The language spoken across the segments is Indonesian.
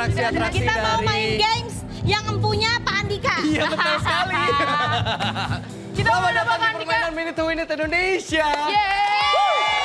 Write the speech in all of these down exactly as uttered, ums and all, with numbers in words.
atraksi-atraksi dari... Kita mau main games yang empunya Pak Andika. Iya, betul sekali. Kita Selamat mau datang di Pak Andika. permainan Minute to Win It Indonesia. Yeay!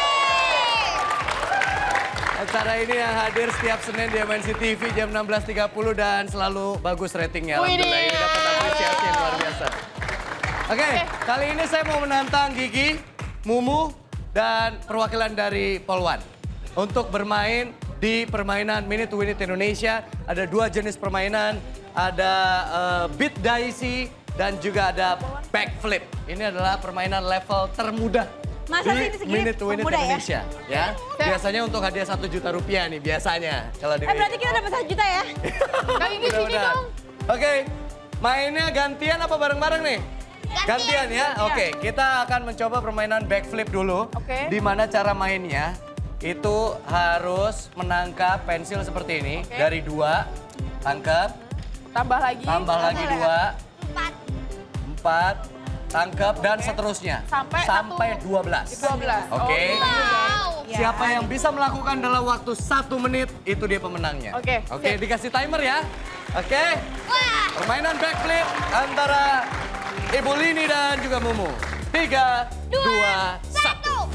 Acara ini yang hadir setiap Senin di M N C T V jam enam belas tiga puluh dan selalu bagus ratingnya. Alhamdulillah ini dapat apresiasi yang luar biasa. Oke, okay, kali ini saya mau menantang Gigi, Mumu, dan perwakilan dari Polwan untuk bermain di permainan Minute to Win It Indonesia. Ada dua jenis permainan, ada uh, beat daisy dan juga ada backflip. Ini adalah permainan level termudah. Masa di sih segini Minute to Win It mudah ya? Indonesia, ya. Biasanya untuk hadiah satu juta rupiah nih, biasanya. Kalau di Eh berarti kita dapat satu juta ya? Kak Gigi sini dong. Oke, mainnya gantian apa bareng-bareng nih? Gantian. Gantian ya? Oke, kita akan mencoba permainan backflip dulu. Oke. Di mana cara mainnya itu harus menangkap pensil seperti ini. Oke. Dari dua, tangkap, Tambah lagi. tambah lagi dua, Empat. empat, tangkap, dan Oke. seterusnya. Sampai Sampai satu. dua belas. dua belas. Oke. Wow. Siapa yang bisa melakukan dalam waktu satu menit, itu dia pemenangnya. Oke, Oke, siap. dikasih timer ya. Oke. Wah. Permainan backflip antara Ibu Lini dan juga Mumu. Tiga, dua, satu.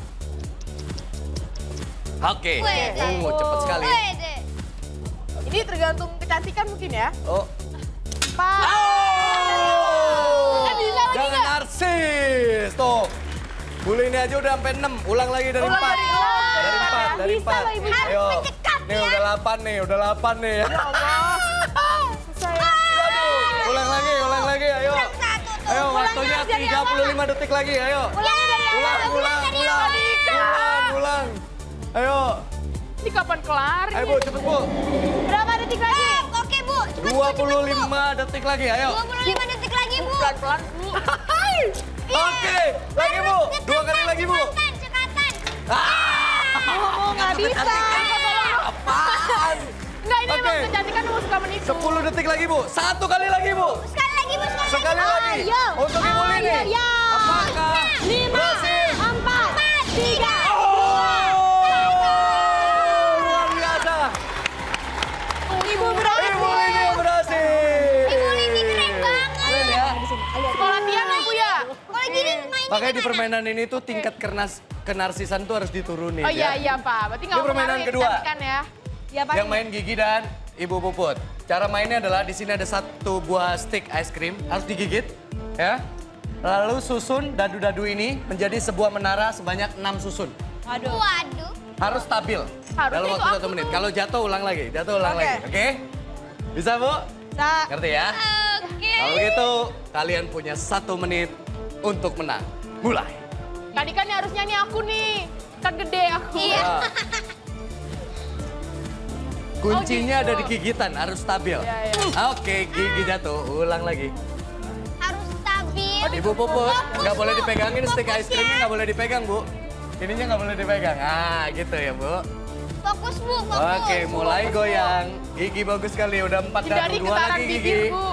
Oke. Wede. Mumu cepet sekali. Wede. Ini tergantung kecantikan mungkin ya. Oh. Pak. Oh. Eh, bisa lagi Jangan nggak? narsis. Tuh. Bu Lini aja udah sampai enam. Ulang lagi dari Ulang empat. dari empat. Dari empat. Dari Bisa empat. loh, Ibu. Harus Ayo. mencekat Nih ya. udah delapan nih. Udah delapan nih. Ya Allah. Susah ya. Waduh, ulang lagi, ulang lagi, ayo. Satu tuh. Ayo, Ulangnya waktunya harus dari tiga puluh lima awal. detik lagi, ayo. Ulangnya dari awal. Ulang, ulang, dari ulang. awal. Ulang, ulang. Ayo, Ini kapan kelar? ayo Bu, cepet Bu. Berapa detik lagi? Oke Bu, cepet dua Bu, puluh cepet Bu. lima detik lagi, ayo. dua puluh lima detik lagi Bu. Pelan-pelan, Bu. Oke, lagi Bu. Dua kali lagi Bu. Cekatan, cekatan. Ah, Oh, nggak bisa. apaan? Enggak, ini emang Oke. kecantikan emang suka menipu. sepuluh detik lagi Bu. Satu kali lagi Bu. Sekali lagi Bu, sekali, Sekali lagi. Ayo. Untuk Ibu Lini. Ayo. Apakah Lima, berhasil? empat, tiga, Oh, luar biasa. Ibu berhasil. Ibu Lini yang berhasil. Ibu Lini keren banget. Keren ya. Sekolah piano, Bu ya? Kalau gini mainnya Makanya di gimana? permainan ini tuh tingkat kenas, kenarsisan tuh harus diturunin Oh iya, ya. iya Pak. Berarti nggak Ini permainan mempengaruhi kedua. kecantikan ya? Ya, Pak. Yang main Gigi dan Ibu Puput. Cara mainnya adalah di sini ada satu buah stick ice cream, harus digigit ya. Lalu susun dadu-dadu ini menjadi sebuah menara sebanyak enam susun. Waduh. Waduh. Harus stabil Harusnya dalam itu waktu aku satu menit. tuh. Kalau jatuh ulang lagi, jatuh ulang Oke. lagi. Oke? Bisa Bu? Sa. Ngerti ya? Oke. Kalau gitu kalian punya satu menit untuk menang. Mulai. Tadi kan yang harusnya nih aku nih. Kan gede aku. Iya. Ah. Kuncinya Oh, gitu. ada di gigitan, harus stabil. Iya, iya. Oke, gigi jatuh, ulang lagi. Harus stabil. Ibu Puput, Fokus, nggak boleh Bu. dipegangin stick Fokus ice creamnya, ya. nggak boleh dipegang, Bu. Ininya nggak boleh dipegang. Ah, gitu ya, Bu. Fokus Bu, fokus. Oke, mulai goyang. Gigi bagus sekali, udah empat dan Hindari dua getaran lagi bibir, Gigi. Bu.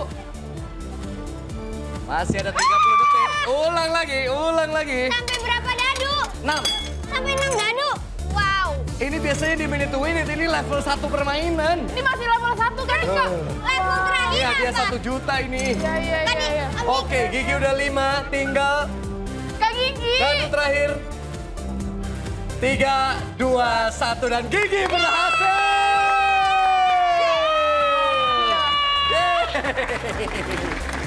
Masih ada tiga puluh detik. Ulang lagi, ulang lagi. Sampai berapa dadu? enam. Sampai enam dadu. Wow. Ini biasanya di Minute to Win It, ini level satu permainan. Ini masih level satu kan, Kak? Level terakhir Ini hadiah apa? satu juta ini. Iya, iya, iya. Tadi iya. Om Oke, Gigi udah lima, tinggal Kak Gigi. dadu terakhir. Tiga, dua, satu, dan Gigi berhasil! Yeay!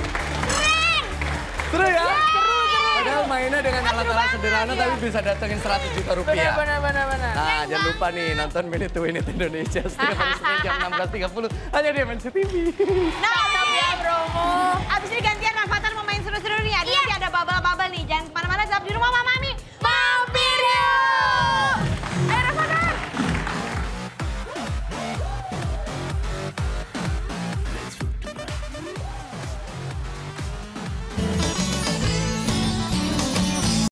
Seru ya? Padahal mainnya dengan alat-alat sederhana iya. tapi bisa datengin seratus juta rupiah. Benar, benar, benar, benar. Nah, jangan lupa nih nonton Minute to Win It Indonesia setiap hari Senin jam enam belas tiga puluh hanya di M N C T V. Nah,